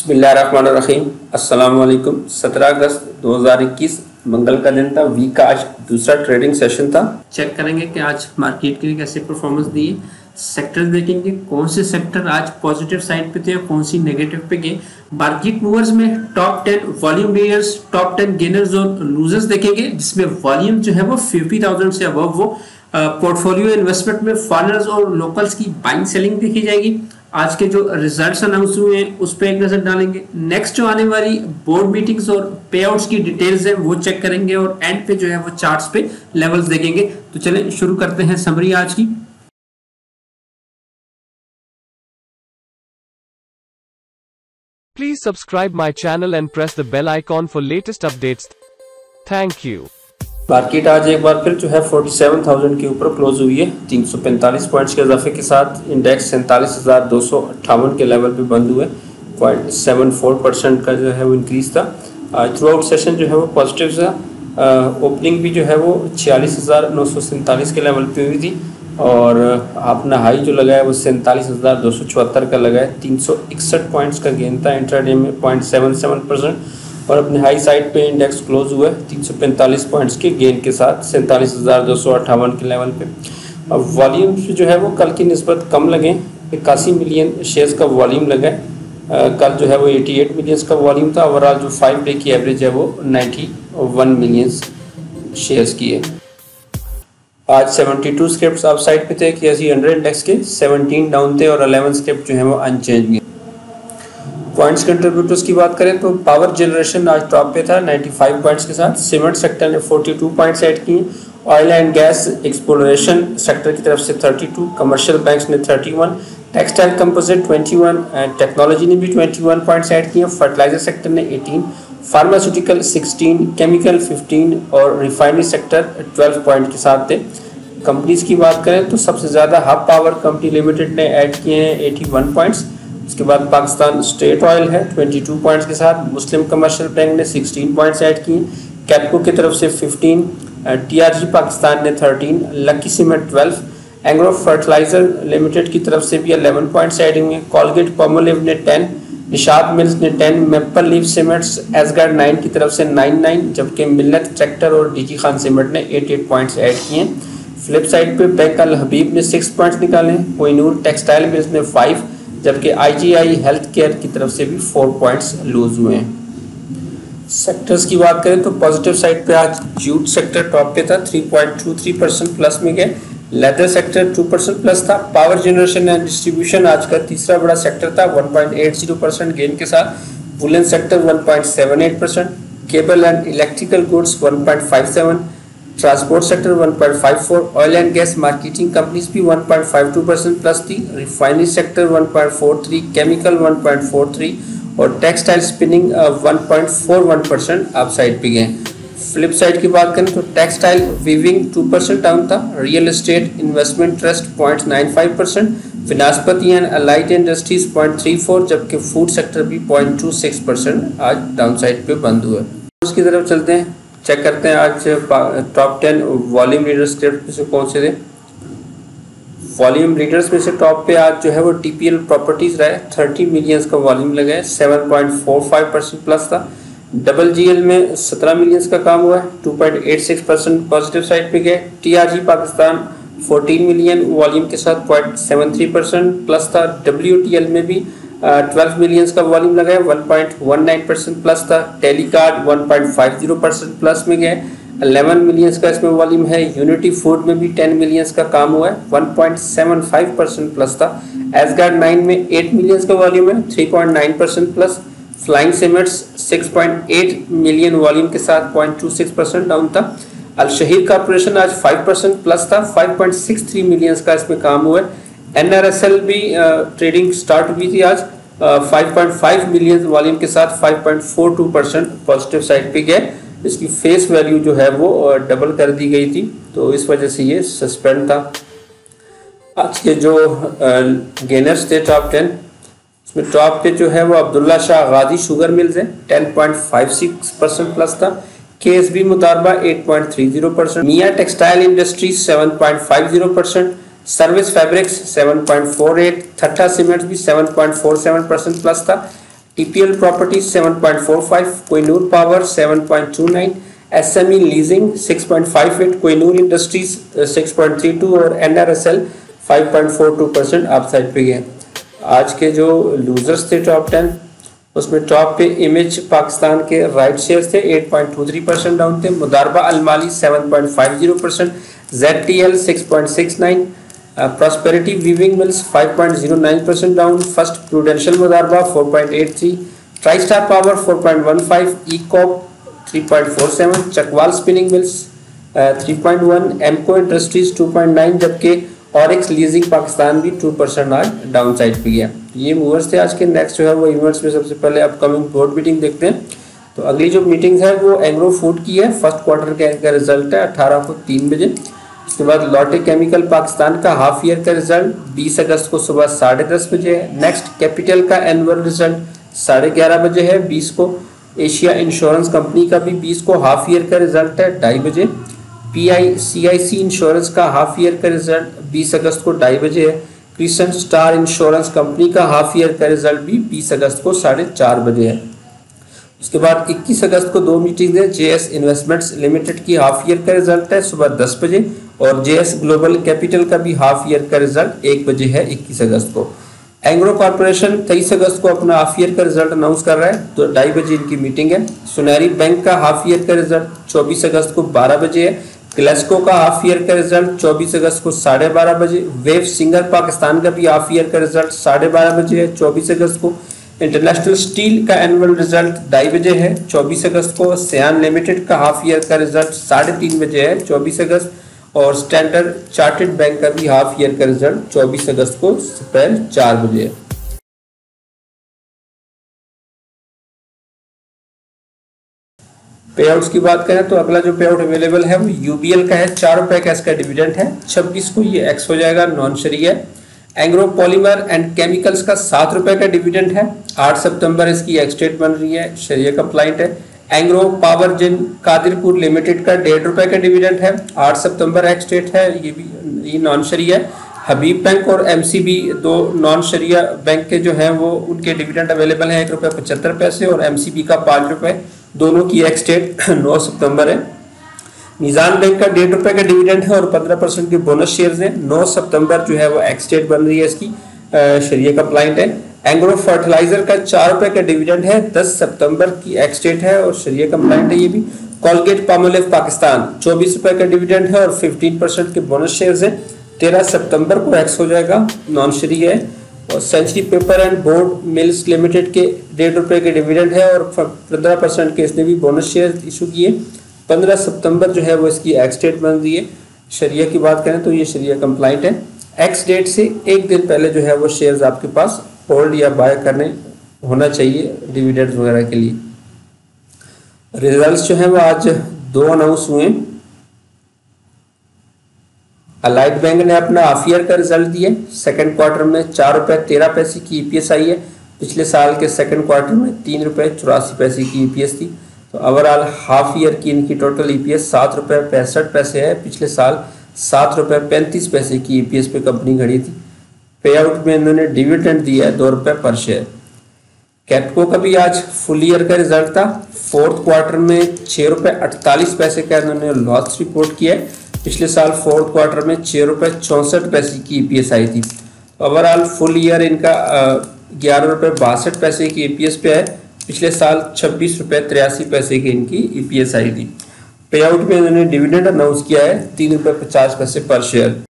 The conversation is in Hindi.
बिस्मिल्लाहिर्रहमानिर्रहीम। अस्सलाम वालेकुम। 17 अगस्त 2021 मंगल का दिन था। वीक का आज दूसरा ट्रेडिंग सेशन था। चेक करेंगे कि आज मार्केट के लिए कैसे परफॉर्मेंस दी है। सेक्टर्स देखेंगे कौन से सेक्टर आज पॉजिटिव साइड पे थे और कौन सी नेगेटिव पे गए। मार्केट मूवर्स में top 10 volume leaders, top 10 gainers और लूजर्स देखेंगे, जिसमें वॉल्यूम जो है वो 50,000 से अबव वो पोर्टफोलियो इन्वेस्टमेंट में फॉरेनर्स और लोकल्स की बाइंग सेलिंग देखी जाएगी। आज के जो रिजल्ट्स अनाउंस हुए हैं उस पर एक नजर डालेंगे। नेक्स्ट जो आने वाली बोर्ड मीटिंग्स और पे आउट्स की डिटेल्स है वो चेक करेंगे और एंड पे जो है वो चार्ट्स पे लेवल्स देखेंगे। तो चलें शुरू करते हैं समरी आज की। Please subscribe my channel and press the bell icon for latest updates. Thank you. Market आज एक बार फिर जो है 47,000 के ऊपर क्लोज हुई है। 345 पॉइंट्स के इजाफे के साथ इंडेक्स 47,258 के लेवल पे बंद हुए। 0.74% का जो है वो इंक्रीज था। आज थ्रू आउट सेशन जो है वो पॉजिटिव था। ओपनिंग भी जो है वो 46,947 के लेवल पे हुई थी और अपना हाई जो लगा है वो 47,274 का लगा है। 361 पॉइंट्स का गेन था। इंट्राडे में 0.77% और अपने हाई साइड पे इंडेक्स क्लोज हुआ है 345 पॉइंट्स के गेन के साथ 47,258 के लेवल पे। अब वॉल्यूम जो है वो कल की निस्बत कम लगे। 81 मिलियन शेयर्स का वॉल्यूम लगा है। कल जो है वो 88 मिलियंस का वॉल्यूम था। ओवरऑल जो 5 डे की एवरेज है वो 91 मिलियंस शेयर्स की है। आज 72 स्क्रिप्ट्स अप साइड पे थे कि ऐसी अंडर इंडेक्स के 17 डाउन थे और 11 स्क्रिप्ट जो है वो अनचेंज गए। पॉइंट्स कंट्रीब्यूटर्स की बात करें तो पावर जनरेशन आज टॉप पे था 95 पॉइंट्स के साथ। सीमेंट सेक्टर ने 42 पॉइंट्स ऐड किए। Oil and gas exploration sector की तरफ से 32, कमर्शियल बैंक्स ने 31, टेक्सटाइल कंपोजिट 21 एंड टेक्नोलॉजी ने भी 21 पॉइंट्स ऐड किए। फर्टिलाइजर सेक्टर ने 18, फार्मास्यूटिकल 16, केमिकल 15 और रिफाइनरी सेक्टर 12 पॉइंट के साथ थे। कंपनीज की बात करें तो सबसे ज़्यादा हब पावर कंपनी लिमिटेड ने ऐड किए हैं 81 पॉइंट्स। उसके बाद पाकिस्तान स्टेट ऑयल है 22 पॉइंट्स के साथ। मुस्लिम कमर्शियल बैंक ने 16 पॉइंट्स ऐड किए। कैपको की तरफ से 15, टीआरजी पाकिस्तान ने 13, Lucky Cement 12, Engro fertiliser limited की तरफ से भी 11 पॉइंट्स ऐड हुए। कॉलगेट पॉमोलिव ने 10, निशाद मिल्स ने 10, मेपल लीफ सीमेंट्स एसगार्ड 9 की तरफ से 9, जबकि मिल्लत ट्रैक्टर और डीजी खान सीमेंट ने 8 पॉइंट्स ऐड किए। फ्लिप साइड पे बैंक अल हबीब ने 6 पॉइंट्स निकाले। कोहिनूर टेक्सटाइल मिल्स ने 5, जबकि आईजीआई हेल्थ केयर की तरफ से भी 4 पॉइंट्स लूज हुए हैं। सेक्टर्स की बात करें तो पॉजिटिव साइड पे आज जूट सेक्टर टॉप पे था 3.23% प्लस में गए। लेदर सेक्टर 2% प्लस था। पावर जनरेशन एंड डिस्ट्रीब्यूशन आज का तीसरा बड़ा सेक्टर था 1.80% गेन के साथ। Woollen sector 1.78%, cable and electrical goods 1.57%, transport sector 1.54, oil and gas marketing companies भी 1.52% प्लस थी। रिफाइनरी सेक्टर 1.43, केमिकल 1.43 और टेक्सटाइल स्पिनिंग 1.41% अप साइड पे गए। फ्लिप साइड की बात करें तो टेक्सटाइल वीविंग 2% डाउन था। Real estate investment trust 0.95%, vanaspati and allied industries 0.34, जबकि फूड सेक्टर भी 0.26% आज डाउन साइड पे बंद हुआ। उसकी तरफ चलते हैं, चेक करते हैं आज टॉप 10 वॉल्यूम लीडर्स स्क्रिप्ट में से कौन से थे। वॉल्यूम लीडर्स में से टॉप पे आज जो है वो टीपीएल प्रॉपर्टीज रहा है। 30 मिलियंस का वॉल्यूम लगा है, 7.45% प्लस था। डबल जीएल में 17 मिलियंस का काम हुआ है, 2.86% पॉजिटिव साइड पे गए। टीआरजी पाकिस्तान 14 मिलियन वॉल्यूम के साथ 0.73% प्लस था। डब्ल्यूटीएल में भी 12 मिलियंस का वॉल्यूम लगा है, 1.19% प्लस था। टेलीकार्ड 1.50% प्लस में गए, 11 मिलियंस का इसमें वॉल्यूम है। यूनिटी फूड में भी 10 मिलियंस का काम हुआ है, 1.75% प्लस था। एसगार्ड 9 में 8 मिलियंस का वॉल्यूम है, 3.9% plus. Flying cements 6.8 million volume के साथ 0.26% डाउन था। अल शहीद कॉर्पोरेशन आज 5% प्लस था, 5.63 मिलियंस का इसमें काम हुआ है। एनआरएसएल भी ट्रेडिंग स्टार्ट हुई थी आज 5.5 मिलियन वॉल्यूम के साथ 5.42% पॉजिटिव साइड पे गए। इसकी फेस वैल्यू जो है वो डबल कर दी गई थी, तो इस वजह से ये सस्पेंड था। आज के जो गेनर्स थे टॉप 10, इसमें टॉप पे जो है वो अब्दुल्ला शाह गाजी शुगर मिल्स है, 10.56% प्लस था। KSB Modaraba 8.30%, Mian textile industries 7.50%, service fabrics 7.48, Thatta cements भी 7.47% प्लस था। TPL Properties 7.45, Koinur Power 7.29, SME Leasing 6.58, Kohinoor industries 6.32 और NRSL 5.42% अप साइड पे गए। आज के जो लूजर्स थे टॉप 10, उसमें टॉप पे इमेज पाकिस्तान के राइट शेयर्स थे 8.23% डाउन थे, Modaraba Almali 7.50%, ZTL 6.69, prosperity weaving mills 5.09% down, first prudential Modaraba 4.83, tristar power 4.15, ईकॉप 3.47, Chakwal spinning mills 3.1, Emco industries 2.9, जबकि ऑरिक्स लीजिंग पाकिस्तान भी 2% आज डाउन साइड पे गया। ये मूवर्स थे आज के। नेक्स्ट जो है वो इवेंट्स में सबसे पहले अपकमिंग बोर्ड मीटिंग देखते हैं। तो अगली जो मीटिंग है वो एग्रो फूड की है, फर्स्ट क्वार्टर का रिजल्ट है 18 को 3 बजे। उसके बाद लॉटे केमिकल पाकिस्तान का हाफ ईयर का रिजल्ट 20 अगस्त को सुबह 10:30 बजे है। नेक्स्ट कैपिटल का एनुअल रिजल्ट 11:30 बजे है 20 को। एशिया इंश्योरेंस कंपनी का भी 20 को हाफ ईयर का रिजल्ट है 2:30 बजे। CIC इंश्योरेंस का हाफ ईयर का रिजल्ट 20 अगस्त को 2:30 बजे है। क्रिसेंट स्टार इंश्योरेंस कंपनी का हाफ ईयर का रिजल्ट भी 20 अगस्त को 4:30 बजे है। उसके बाद 21 अगस्त को 2 मीटिंग है। JS इन्वेस्टमेंट्स लिमिटेड की हाफ ईयर का रिजल्ट है सुबह 10 बजे और JS ग्लोबल कैपिटल का भी हाफ ईयर का रिजल्ट 1 बजे है 21 अगस्त को। एंग्रो कॉर्पोरेशन 23 अगस्त को अपना हाफ ईयर का रिजल्ट अनाउंस कर रहा है, तो 2:30 बजे इनकी मीटिंग है। सुनहरी बैंक का हाफ ईयर का रिजल्ट 24 अगस्त को 12 बजे है। ग्लेस्को का हाफ ईयर का रिजल्ट 24 अगस्त को 12:30 बजे। वेव सिंगर पाकिस्तान का भी हाफ ईयर का रिजल्ट 12:30 बजे है 24 अगस्त को। इंटरनेशनल स्टील का एनुअल रिजल्ट 2:30 बजे है 24 अगस्त को। सियान लिमिटेड का हाफ ईयर का रिजल्ट 3:30 बजे है 24 अगस्त और स्टैंडर्ड चार्टर्ड बैंक का भी हाफ ईयर का रिजल्ट 24 अगस्त को दोपहर 4 बजे है। पे आउट्स की बात करें तो अगला जो पे आउट अवेलेबल है वो UBL का है, 4 रुपए का इसका डिविडेंड है। 26 को ये एक्स हो जाएगा, नॉन शरी है। एंग्रो पॉलीमर एंड केमिकल्स का 7 रुपए का डिविडेंड है। 8 सितंबर इसकी एक्स डेट बन रही है, शरिया कंप्लाइंट है। Engro powergen Qadirpur limited का 1.5 रुपए का डिविडेंड है, 8 सितंबर एक्स डेट है, ये नॉन शरिया है। हबीब बैंक और MCB 2 नॉन शरिया बैंक के जो हैं वो उनके डिविडेंड अवेलेबल हैं, 1 रुपये 75 पैसे और MCB का 5 रुपये, दोनों की एक्स डेट 9 सितंबर है। मीज़ान बैंक का 1.5 रुपये का डिविडेंड है और 15% के बोनस शेयर्स हैं। 9 सितंबर जो है वो एक्स डेट बन रही है इसकी, शरिया कंप्लाइंट है। एंग्रो फर्टिलाइजर का 4 रुपये का डिविडेंड है, 10 सितंबर की एक्स डेट है और शरिया कंप्लाइंट है ये भी। कोलगेट पामोलिव पाकिस्तान 24 रुपये का डिविडेंड है और 15% के बोनस शेयर्स हैं, 13 सितंबर को एक्स हो जाएगा, नॉन शरी है। और century paper and board mills limited के 1.5 रुपये के डिविडेंड है और 15% के इसने भी बोनस शेयर इशू किए। 15 सितंबर जो है वो इसकी एक्स डेट बन रही है। शरिया की बात करें तो ये शरिया कंप्लाइंट है। एक्स डेट से एक दिन पहले जो है वो शेयर्स आपके पास होल्ड या बाय करने होना चाहिए डिविडेंड वगैरह के लिए। रिजल्ट्स जो है वो आज 2 अनाउंस हुए। अलाइड बैंक ने अपना हाफ ईयर का रिजल्ट दिया। सेकंड क्वार्टर में 4 रुपये 13 पैसे की EPS आई है। पिछले साल के सेकंड क्वार्टर में 3 रुपये 84 पैसे की EPS थी। तो ओवरऑल हाफ ईयर की इनकी टोटल EPS 7 रुपये 65 पैसे है। पिछले साल 7 रुपये 35 पैसे की EPS पे कंपनी खड़ी थी। पे आउट में इन्होंने डिविडेंड दिया है 2 रुपये पर शेयर। कैटको का भी आज फुल ईयर का रिजल्ट था। फोर्थ क्वार्टर में 6 रुपये 48 पैसे का इन्होंने लॉस रिपोर्ट किया है। पिछले साल फोर्थ क्वार्टर में 6 रुपये 64 पैसे की EPS आई थी। ओवरऑल फुल ईयर इनका 11 रुपये 62 पैसे की EPS पे है। पिछले साल 26 रुपये 83 पैसे की इनकी EPS आई थी। पे आउट में इन्होंने डिविडेंड अनाउंस किया है 3 रुपये 50 पैसे पर शेयर।